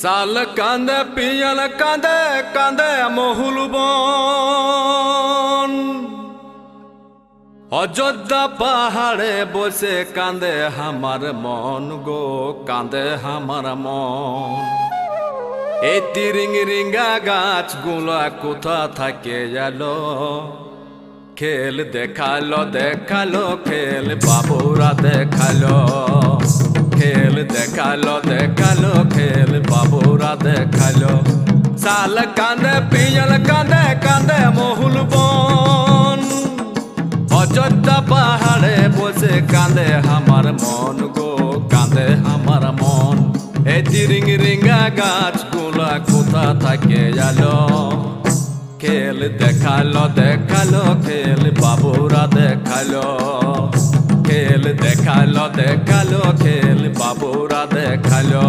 साल कांदे पियल कांदे कांदे মহুল বন অযোধ্যা পাহাড়ে বসে কাঁদে আমার মন গো কাঁদে আমার মন। এই তিরিং রিঙ্গা গাছগুলা কোথা থাকে এলো খেল দেখালো দেখালো খেল বাবুরা দেখালো খেল দেখালো দেখালো খেল বাবুরা দেখালো। সাল কাঁদে পিयल কাঁদে কাঁদে মহুল বন অযোধ্যা পাহাড়ে বসে কাঁদে আমার মন গো কাঁদে আমার মন। এই তিরিং রিঙ্গা গাছগুলা কোথা থাকে এলো খেল দেখালো দেখালো খেল বাবুরা দেখালো খেল দেখালো দেখালো খেল বাবুরা দেখালো।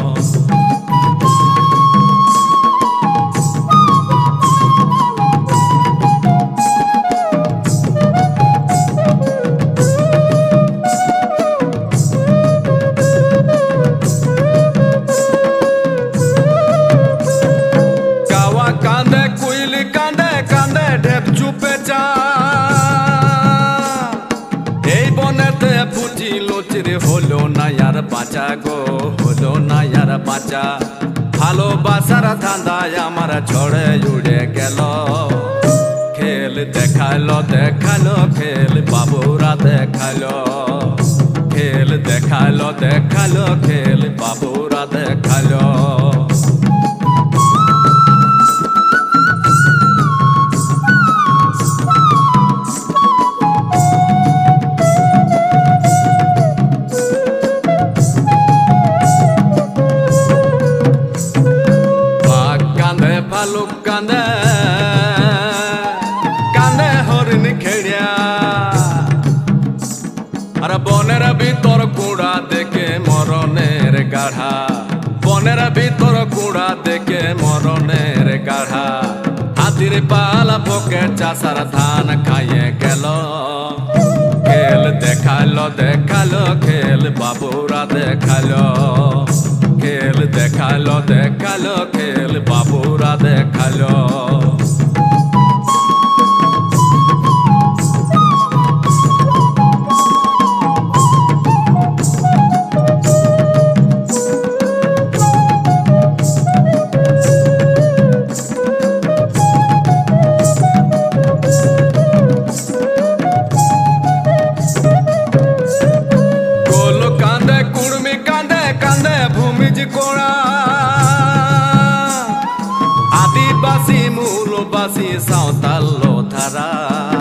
কাঁদে কুইলি কাঁদে কাঁদে ঢেপ চুপে যা এই বনেতে ফুটিল চিরে হলো না আর বাঁচা গো হলো না আর বাঁচা। ভালোবাসার ধান্দায় আমার ছড়ে উড়ে গেল খেল দেখালো দেখালো খেল বাবুরা দেখালো খেল দেখালো দেখালো খেল বাবুরা দেখালো। ভালুক কাঁদে কাঁদে হরিণ খেড়িয়া আর বনের ভিতর কুড়া দেখে মরণের গাঢ়া বনের ভিতর কুড়া দেখে মরণের গাঢ়া। হাতির পালা পকে চাষার ধান খাইয়ে গেল খেল দেখালো দেখালো খেল বাবুরা দেখালো খেল দেখালো দেখালো খেল বাবুরা দেখালো। গোল কাঁদে কুড়মি কাঁদে কাঁদে ভূমিজ কোড়া আদিবাসী মূলবাসী সাঁওতাল ধারা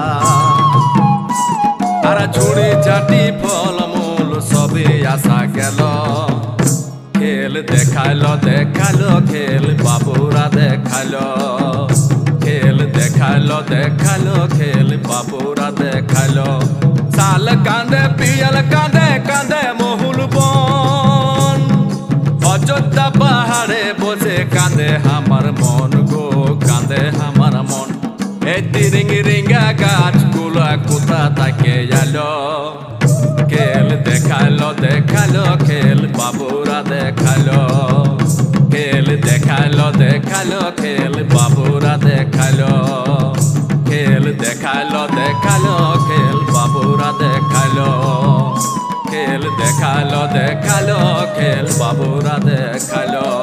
আর ছুড়ি চাটি ফল মূল সবে আসা গেল খেল দেখালো দেখালো খেল বাবুরা দেখালো খেল দেখালো দেখালো খেল বাবুরা দেখালো। সাল কাঁদে পিयल কাঁদে কাঁদে মহুল বন অযোধ্যা পাহাড়ে বসে কাঁদে আমার মন গো কাঁদে আমার মন। এই তিরিং রিঙ্গা গাছগুলা কোথা থাকে এলো খেল দেখালো দেখালো খেল বাবুরা দেখালো খেল দেখালো দেখালো খেল বাবুরা দেখালো খেল দেখালো দেখালো খেল বাবুরা দেখালো খেল দেখালো দেখালো খেল বাবুরা দেখালো।